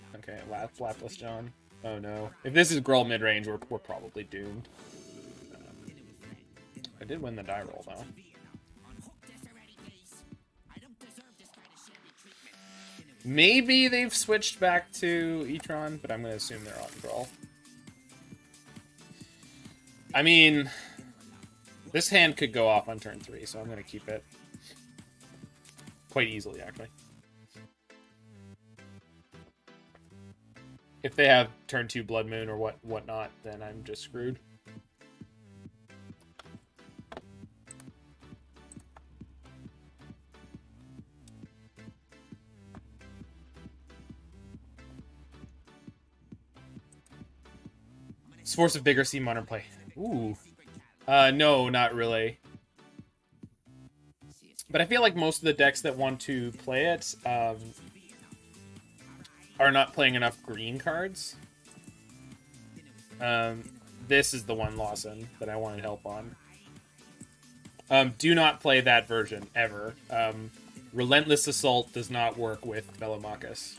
Okay, Lapless John. Oh no. If this is Gruul mid-range, we're probably doomed. I did win the die roll, though. Maybe they've switched back to Etron, but I'm going to assume they're on Gruul. I mean, this hand could go off on turn 3, so I'm going to keep it. Quite easily, actually. If they have turn 2 Blood Moon or whatnot, then I'm just screwed. Force of Vigor, see modern play. Ooh. No, not really. But I feel like most of the decks that want to play it are not playing enough green cards. This is the one, Lawson, that I wanted help on. Do not play that version, ever. Relentless Assault does not work with Velomachus.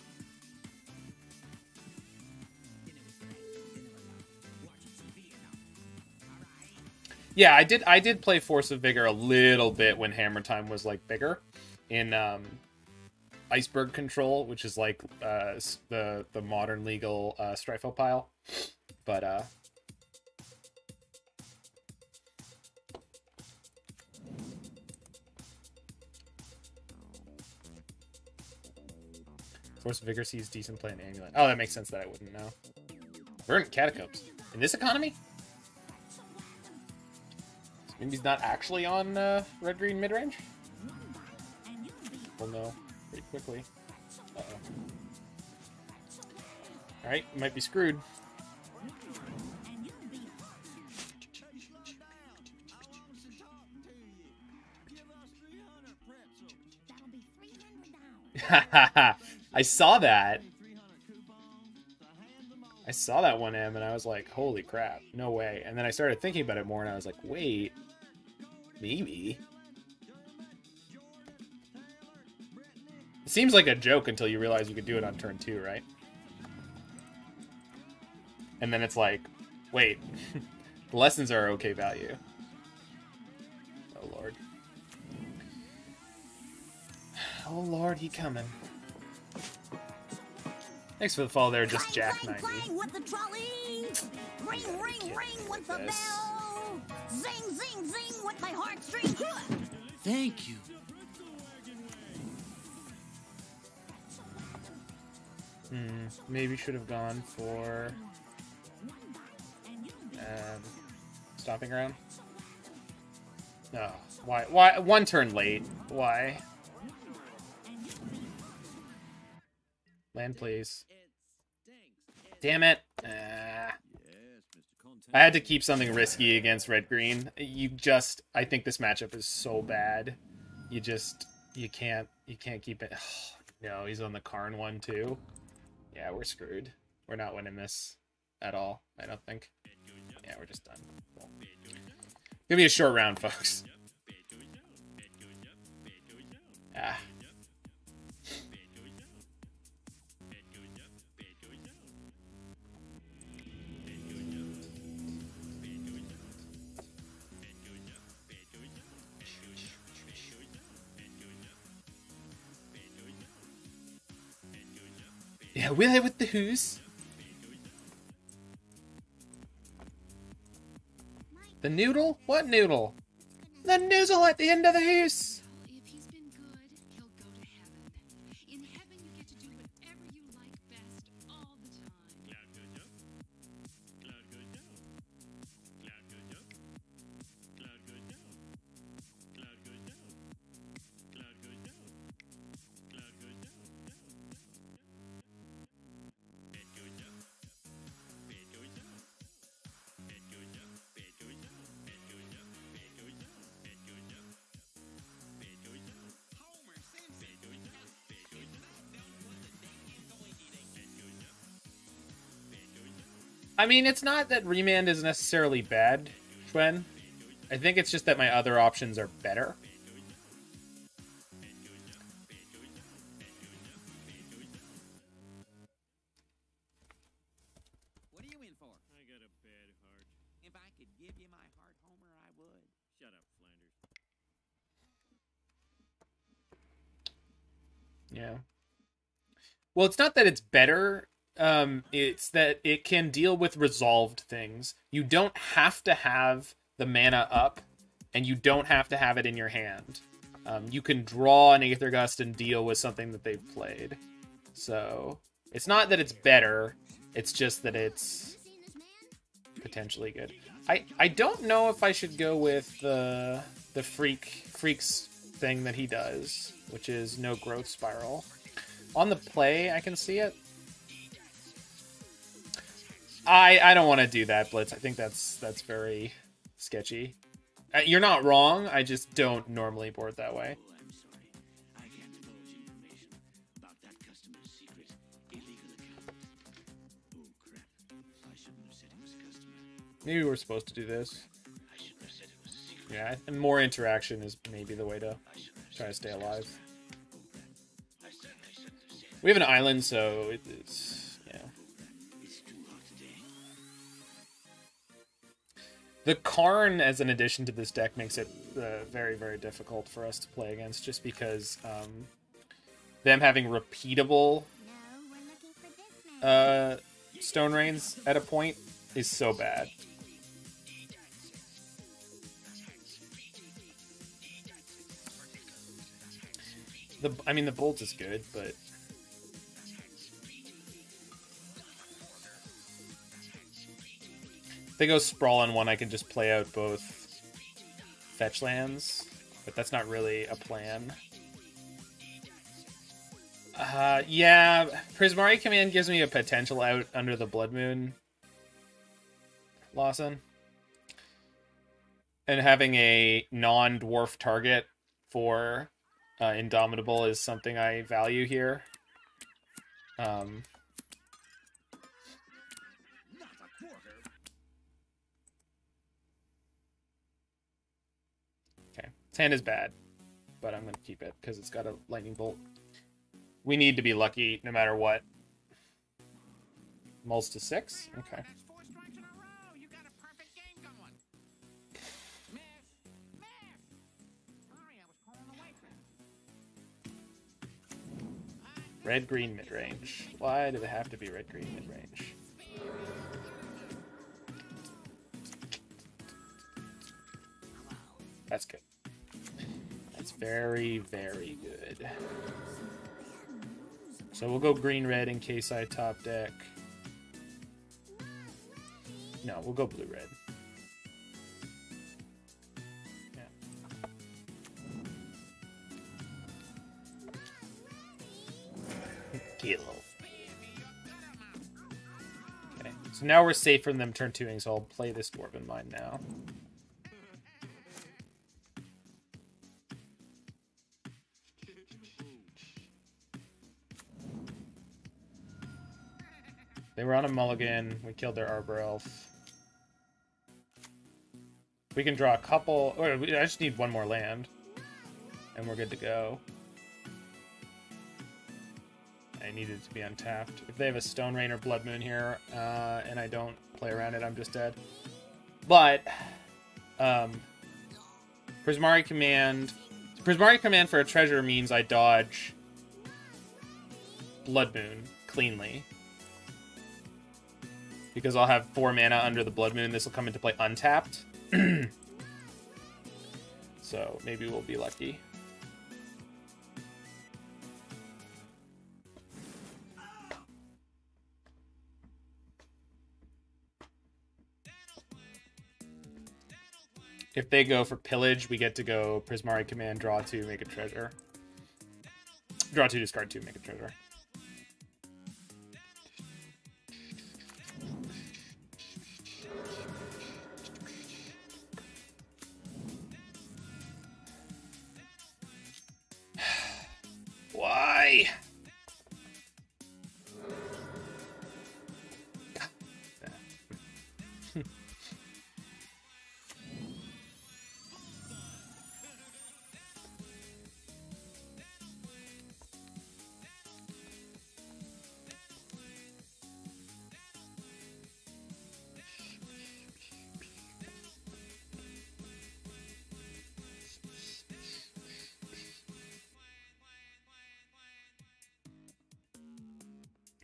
Yeah, I did play Force of Vigor a little bit when Hammer Time was like bigger in Iceberg Control, which is like the modern legal Strifopile. But Force of Vigor sees decent play in Amulet. Oh, that makes sense that I wouldn't know. Verdant Catacombs. In this economy? Maybe he's not actually on red-green mid-range? We'll know pretty quickly. Uh-oh. Alright, might be screwed. I saw that. I saw that 1M and I was like, holy crap, no way. And then I started thinking about it more and I was like, wait, maybe. It seems like a joke until you realize you could do it on turn 2, right? And then it's like, wait, the lessons are okay value. Oh lord. Oh lord, he coming. Thanks for the follow there, just Jack 90. With the trolley. Ring, ring, ring with the bell. Zing, zing, zing with my heartstrings. Thank you. Maybe should have gone for stomping ground. No, why? Why one turn late? Why? Land, please. Damn it. I had to keep something risky against red-green. I think this matchup is so bad. You can't keep it. Oh, no, he's on the Karn one too. Yeah, we're screwed. We're not winning this at all, I don't think. Yeah, we're just done. Cool. Gonna be a short round, folks. Ah. Yeah, we'll hit with the who's. The noodle? What noodle? The noodle at the end of the who's. If he's been good, he'll go to heaven. In heaven, you get to do whatever you like best all the time. I mean, it's not that Remand is necessarily bad, Schwen. I think it's just that my other options are better. could give you my heart, Homer, I would. Shut up, Flanders. Yeah. Well, it's not that it's better. It's that it can deal with resolved things. You don't have to have the mana up, and you don't have to have it in your hand. You can draw an Aether Gust and deal with something that they've played. So, it's not that it's better, it's just that it's potentially good. I don't know if I should go with the Freak's thing that he does, which is no growth spiral. On the play, I can see it. I don't want to do that, Blitz. I think that's very sketchy. You're not wrong. I just don't normally board that way. Oh, I'm sorry. I can't divulge information about that customer's secret illegal account. Oh, crap. I shouldn't have said it was a customer. Maybe we're supposed to do this. I shouldn't have said it was a secret. Yeah, and more interaction is maybe the way to try to stay alive. I certainly shouldn't have said it. We have an island, so it's, yeah. It's too hot today. The Karn as an addition to this deck makes it very, very difficult for us to play against, just because them having repeatable No, we're looking for this man. Stone Rains at a point is so bad. I mean, the Bolt is good, but if they go Sprawl on one, I can just play out both fetch lands, but that's not really a plan. Yeah, Prismari Command gives me a potential out under the Blood Moon, Lawson. And having a non-dwarf target for Indomitable is something I value here. Okay, his hand is bad, but I'm going to keep it because it's got a Lightning Bolt. We need to be lucky no matter what. Mulls to 6? Okay. That's 4 strikes in a row. You got a perfect game going. Miss. Sorry, I was calling the waitress. Red-green mid-range. Why do they have to be red-green mid-range? That's good. That's very, very good. So we'll go green-red in case I top deck. No, we'll go blue-red. Yeah. Kill. Okay, so now we're safe from them turn 2ing, so I'll play this Dwarven Mine now. They were on a mulligan. We killed their Arbor Elf. We can draw a couple. I just need one more land, and we're good to go. I need it to be untapped. If they have a Stone Rain or Blood Moon here, and I don't play around it, I'm just dead. But Prismari Command for a treasure means I dodge Blood Moon cleanly. Because I'll have 4 mana under the Blood Moon. This will come into play untapped. So maybe we'll be lucky. If they go for Pillage, we get to go Prismari Command, draw 2, make a treasure. Draw 2, discard 2, make a treasure. Why?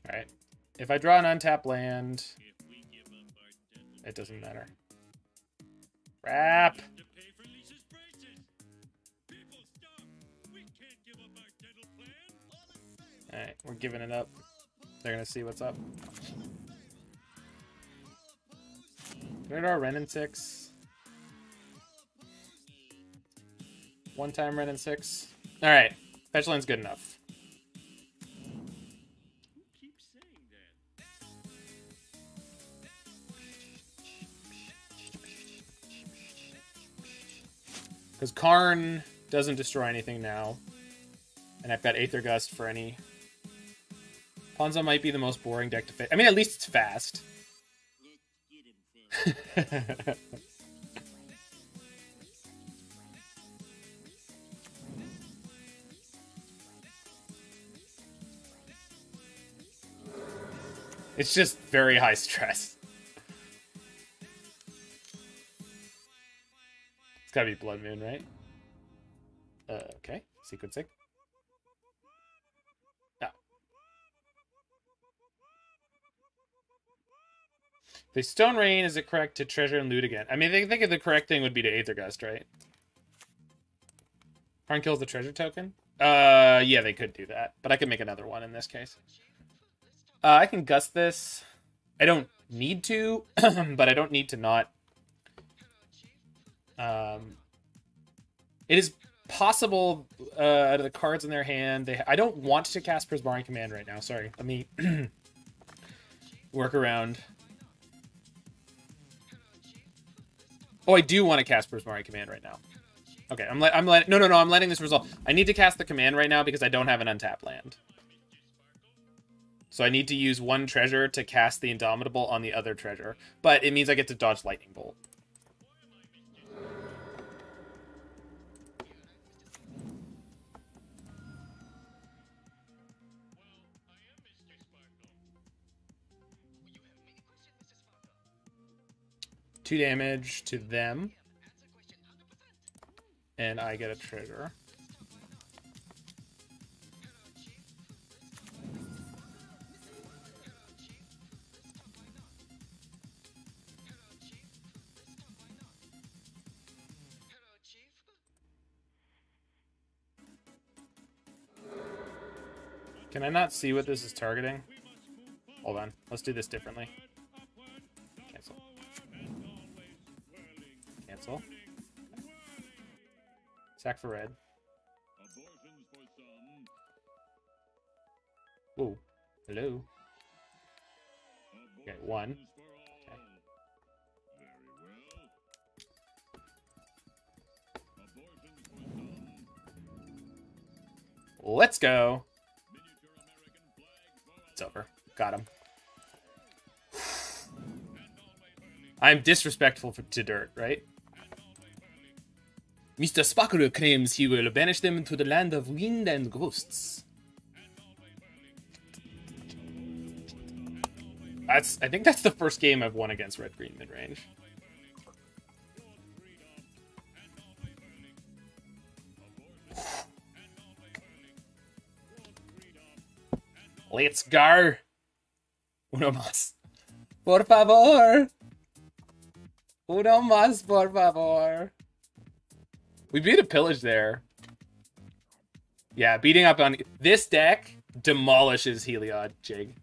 Alright. If I draw an untapped land, it doesn't matter. Crap! Alright, we're giving it up. They're gonna see what's up. Can I draw Ren in 6? One time Ren in 6. Alright, fetch land's good enough. Because Karn doesn't destroy anything now. And I've got Aether Gust for any... Ponza might be the most boring deck to fit. I mean, at least it's fast. It's just very high stress. It's gotta be Blood Moon, right? Okay. Sequencing. No. The Stone Rain, is it correct to treasure and loot again? I mean, I think the correct thing would be to Aether Gust, right? Karn kills the treasure token? Yeah, they could do that. But I could make another one in this case. I can gust this. I don't need to, but I don't need to not. It is possible out of the cards in their hand. I don't want to cast Prismari Command right now. Sorry. Let me work around. Oh, I do want to cast Prismari Command right now. Okay, I'm letting this resolve. I need to cast the command right now because I don't have an untapped land. So I need to use one treasure to cast the Indomitable on the other treasure. But it means I get to dodge Lightning Bolt. Two damage to them. And I get a treasure. Can I not see what this is targeting? Hold on. Let's do this differently. Cancel. Cancel. Sack for red. Whoa. Hello. Okay, one. Okay. Let's go. It's over. Got him. I'm disrespectful to dirt, right? Mr. Sparkle claims he will banish them to the land of wind and ghosts. I think that's the first game I've won against red-green mid-range. Let's go. Uno más. Por favor. Uno más, por favor. We beat a pillage there. Yeah, beating up on... This deck demolishes Heliod, Jig.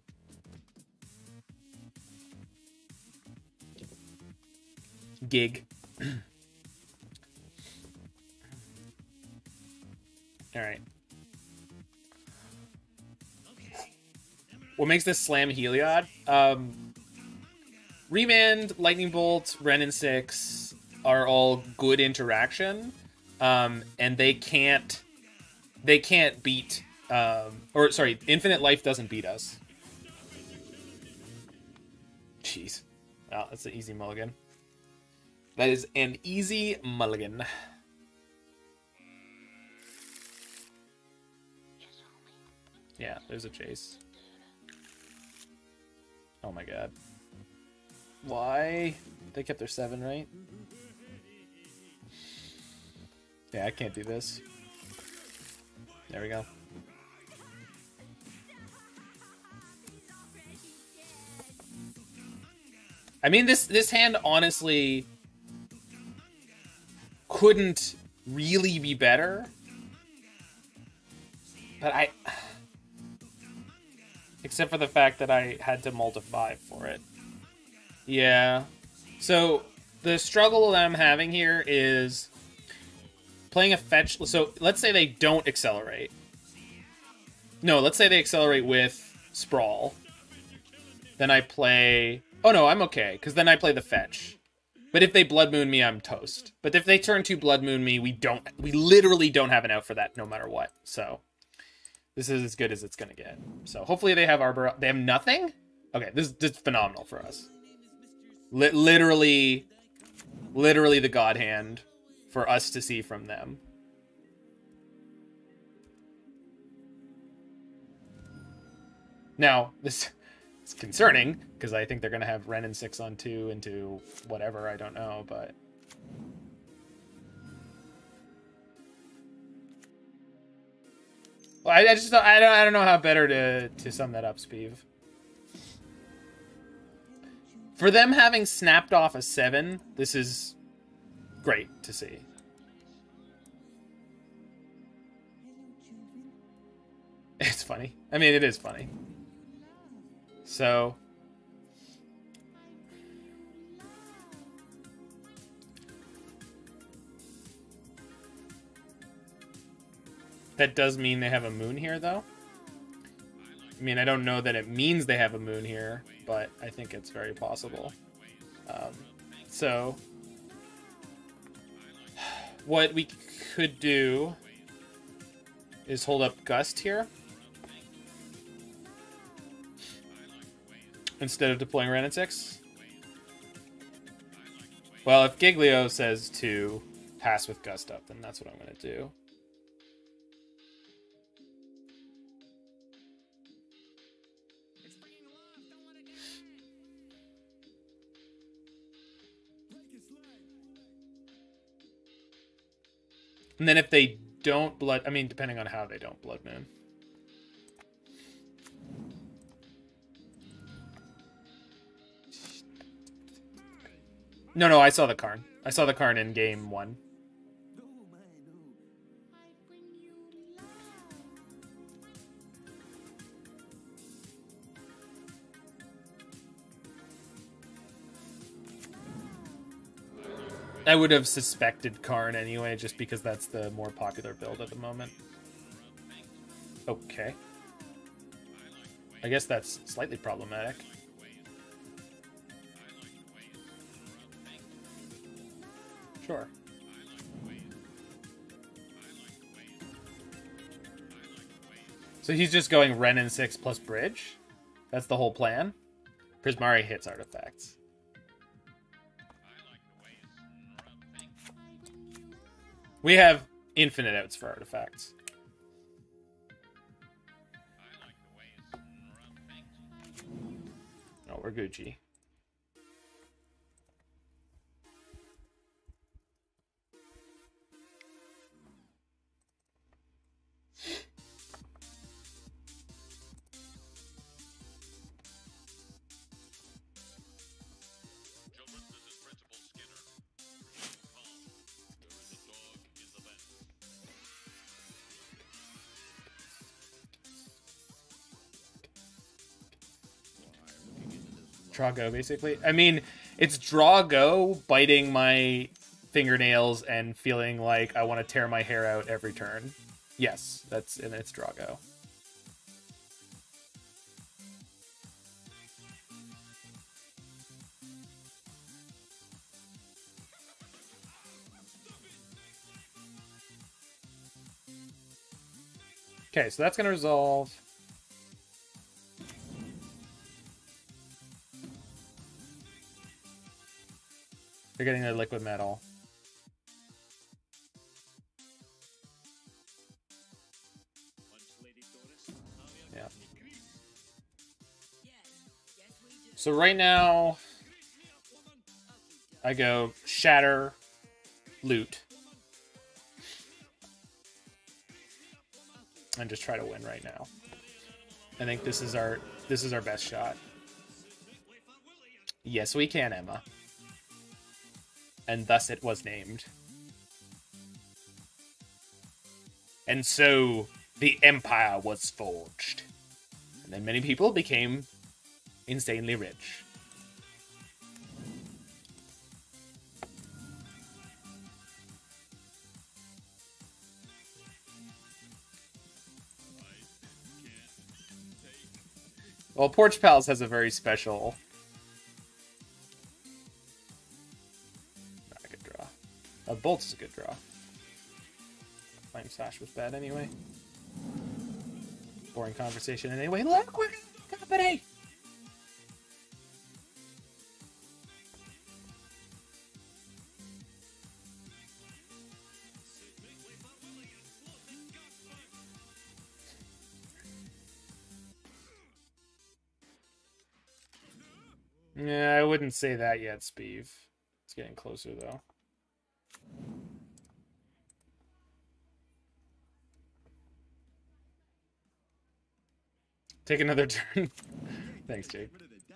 Gig. Alright. What makes this slam Heliod? Remand, Lightning Bolt, Ren and 6 are all good interaction. And they can't beat or sorry, Infinite Life doesn't beat us. Jeez. Wow, that's an easy mulligan. That is an easy mulligan. Yeah, there's a chase. Oh my god. Why? They kept their 7, right? Yeah, I can't do this. There we go. I mean, this hand honestly couldn't really be better. But except for the fact that I had to multiply for it. Yeah. So the struggle that I'm having here is playing a fetch. So let's say they don't accelerate. No, let's say they accelerate with Sprawl. Then I play... Oh no, I'm okay, because then I play the fetch. But if they Blood Moon me, I'm toast. But if they turn to Blood Moon me, we literally don't have an out for that no matter what. So this is as good as it's going to get. So hopefully they have Arbor... They have nothing? Okay, this is phenomenal for us. Literally the God Hand for us to see from them. Now, this is concerning, because I think they're going to have Ren and 6 on 2 into whatever, I don't know, but... Well, I don't know how better to sum that up, Speev. For them having snapped off a 7, this is great to see. It's funny. I mean, it is funny. So... That does mean they have a moon here, though. I mean, I don't know that it means they have a moon here, but I think it's very possible. So, what we could do is hold up Gust here instead of deploying Ren and 6. Well, if Giglio says to pass with Gust up, then that's what I'm going to do. And then if they don't blood... I mean, depending on how they don't Blood Moon. No, I saw the Karn. I saw the Karn in game 1. I would have suspected Karn anyway, just because that's the more popular build at the moment. Okay. I guess that's slightly problematic. Sure. So he's just going Ren and 6 plus Bridge? That's the whole plan? Prismari hits artifacts. We have infinite outs for artifacts. Oh, we're Gucci. Draw go, basically. I mean, it's draw go, biting my fingernails and feeling like I want to tear my hair out every turn. Yes, and it's draw go. Okay, so that's going to resolve. They're getting their liquid metal. Yeah. So right now, I go Shatter, Loot, and just try to win right now. I think this is our best shot. Yes, we can, Emma. And thus it was named. And so the Empire was forged. And then many people became insanely rich. Well, Porch Pals has a very special... Not a good draw. Bolt's is a good draw. Flame Slash was bad anyway. Boring conversation anyway. Look, we're company! Yeah, I wouldn't say that yet, Speeve. It's getting closer, though. Take another turn. Thanks, Jake.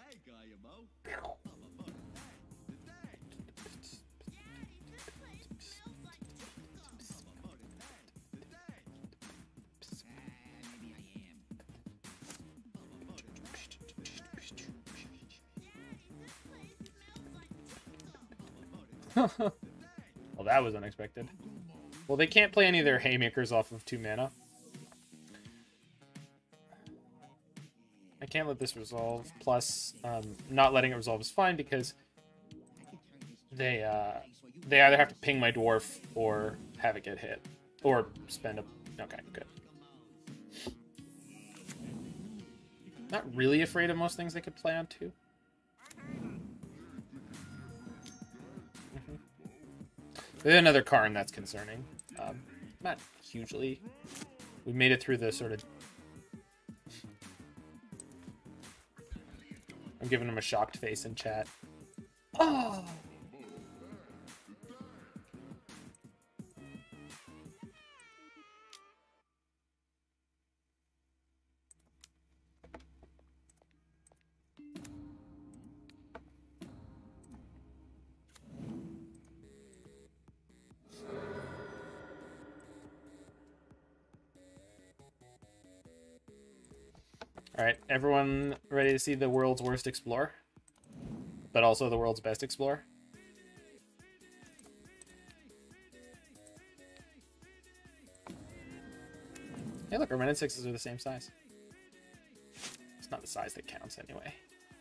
Well, that was unexpected. Well, they can't play any of their haymakers off of 2 mana. I can't let this resolve. Plus, not letting it resolve is fine because they either have to ping my dwarf or have it get hit. Or spend a... Okay, good. Not really afraid of most things they could play on 2. There's another Karn that's concerning. Not hugely. We made it through the sort of... I'm giving him a shocked face in chat. Oh! Alright, everyone ready to see the world's worst explorer? But also the world's best explorer? Hey look, our Ren and 6s are the same size. It's not the size that counts anyway.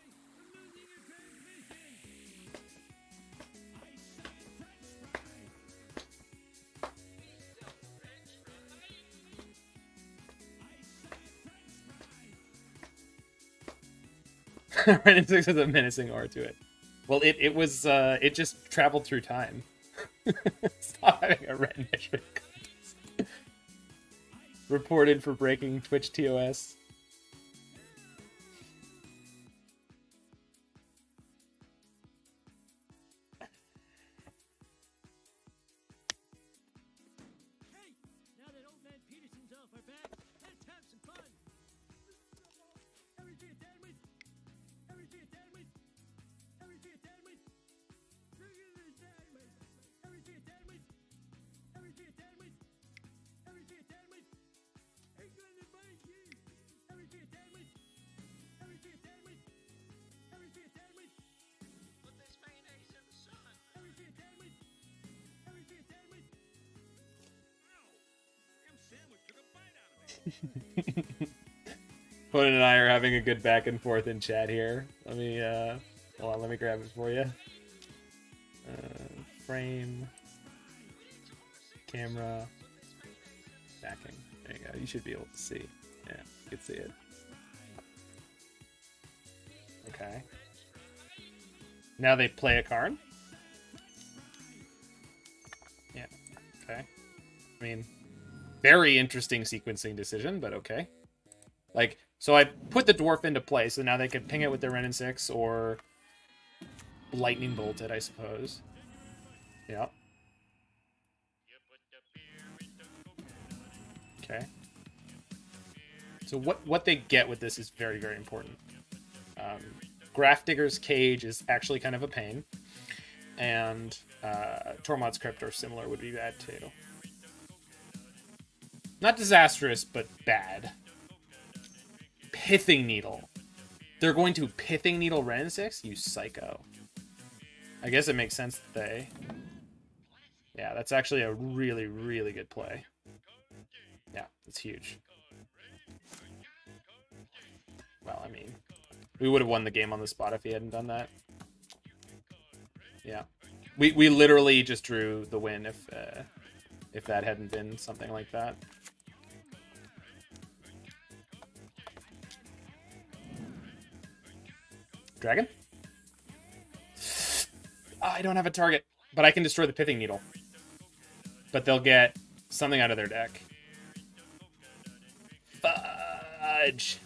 Ren and 6 has a menacing aura to it. Well, it was it just traveled through time. Stop having a Ren measuring contest. Reported for breaking Twitch TOS. Conan and I are having a good back and forth in chat here. Let me hold on, let me grab it for you. Frame, camera, backing. There you go. You should be able to see. Yeah, you can see it. Okay. Now they play a Karn. Yeah. Okay. I mean, very interesting sequencing decision, but okay. Like, so I put the dwarf into play, so now they could ping it with their Ren and 6 or lightning bolt it, I suppose. Yeah. Okay. So what they get with this is very, very important. Grafdigger's Cage is actually kind of a pain. And Tormod's Crypt or similar would be bad too. Not disastrous, but bad. Pithing Needle. They're going to Pithing Needle Ren 6? You psycho. I guess it makes sense that they... Yeah, that's actually a really, really good play. Yeah, it's huge. Well, I mean, we would have won the game on the spot if he hadn't done that. Yeah. We literally just drew the win if that hadn't been something like that. Dragon? Oh, I don't have a target, but I can destroy the Pithing Needle. But they'll get something out of their deck. Fudge.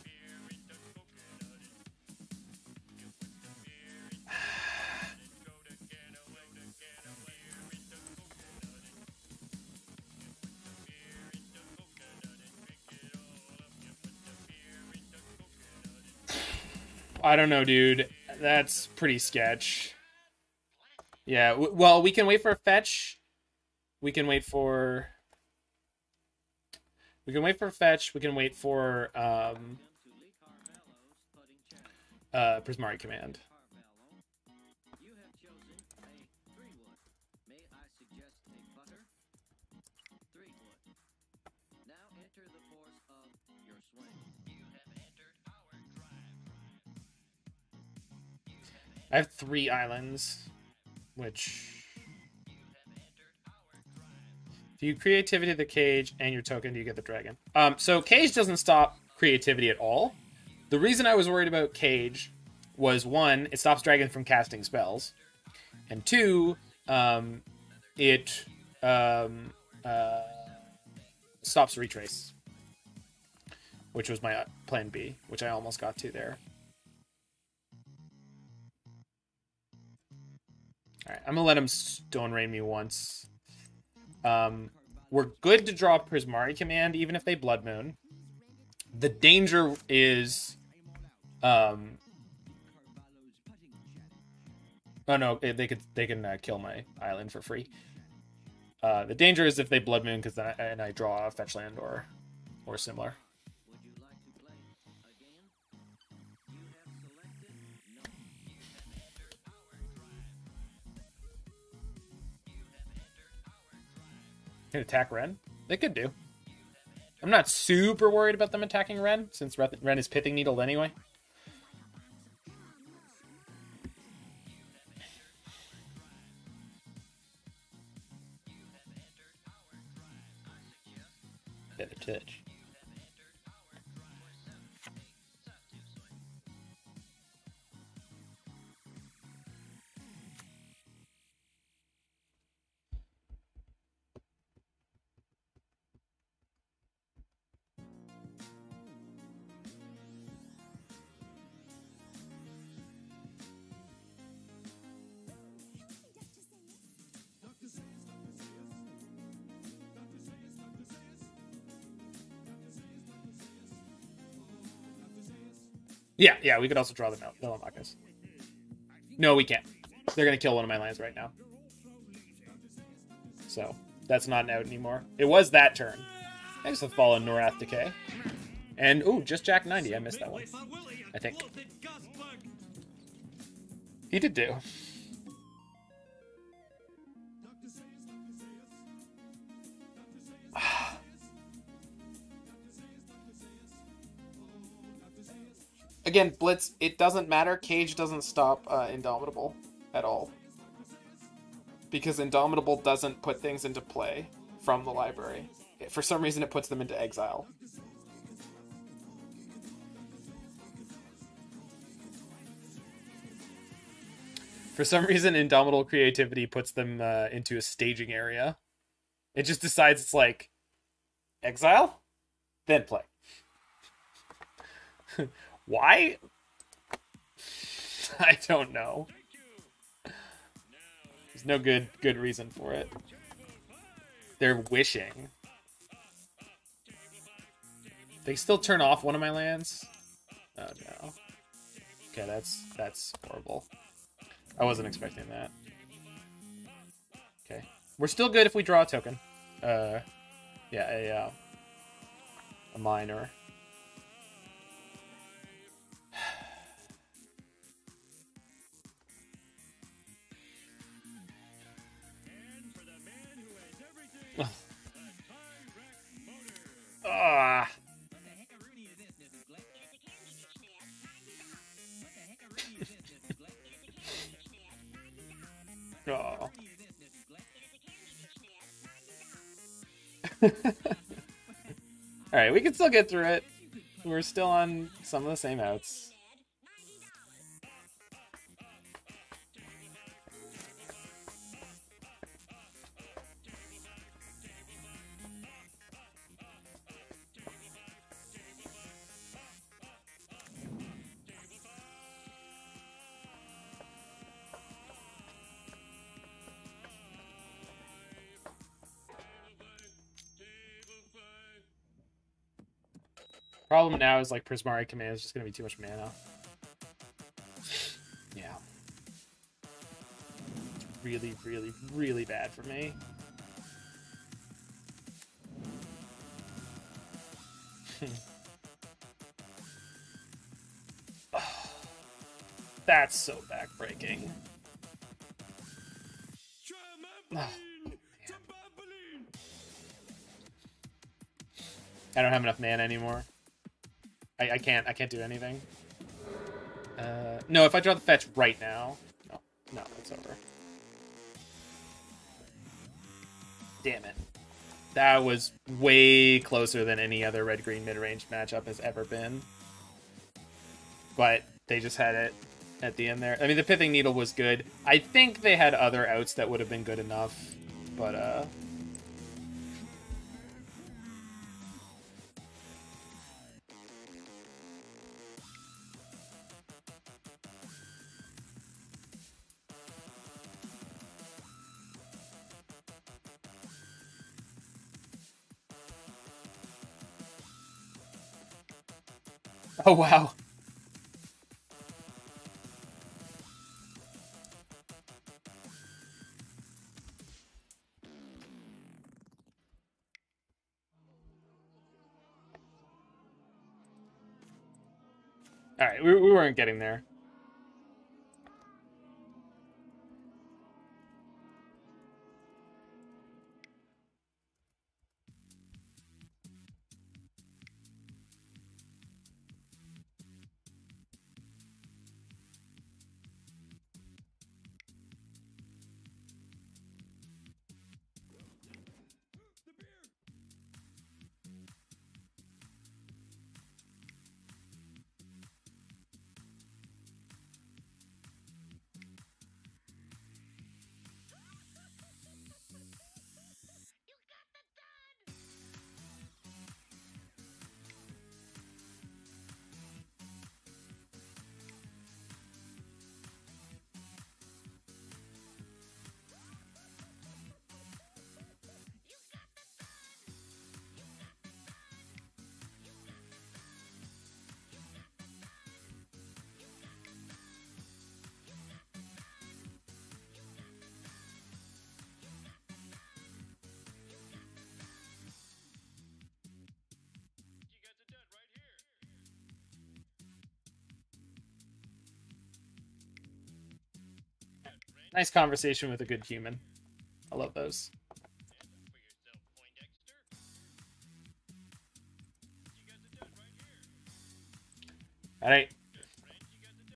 I don't know, dude. That's pretty sketch. Yeah, well, we can wait for a fetch. We can wait for a fetch. We can wait for Prismari Command. I have 3 islands, which... If you creativity the cage and your token, you get the dragon. So cage doesn't stop creativity at all. The reason I was worried about cage was, 1, it stops dragon from casting spells. And 2, it stops retrace. Which was my plan B, which I almost got to there. Alright, I'm gonna let him Stone Rain me once. We're good to draw Prismari Command, even if they Blood Moon. The danger is... Oh no, they can kill my island for free. The danger is if they Blood Moon, because then I draw a fetch land or similar. Can attack Ren? They could do. I'm not super worried about them attacking Ren, since Ren is Pithing Needled anyway. Better touch. Yeah, we could also draw the Velomachus. No, we can't. They're going to kill one of my lands right now. So, that's not an out anymore. It was that turn. Thanks for following Norath Decay. And, ooh, just Jack 90. I missed that one. I think. He did do. Again, Blitz, it doesn't matter. Cage doesn't stop Indomitable at all. Because Indomitable doesn't put things into play from the library. For some reason, it puts them into exile. For some reason, Indomitable Creativity puts them into a staging area. It just decides it's like, exile? Then play. Why? I don't know. There's no good reason for it. They're wishing. They still turn off one of my lands? Oh no. Okay, that's horrible. I wasn't expecting that. Okay. We're still good if we draw a token. Yeah, a minor. Ah. Oh. Alright, we can still get through it. We're still on some of the same outs. Problem now is like Prismari Command is just gonna be too much mana. Yeah. Really, really, really bad for me. That's so backbreaking. Oh, I don't have enough mana anymore. I can't do anything. No, if I draw the fetch right now. No, it's over. Damn it. That was way closer than any other red-green mid-range matchup has ever been. But they just had it at the end there. I mean, the Pithing Needle was good. I think they had other outs that would have been good enough. But, oh, wow. Alright, we weren't getting there. Nice conversation with a good human. I love those. All right.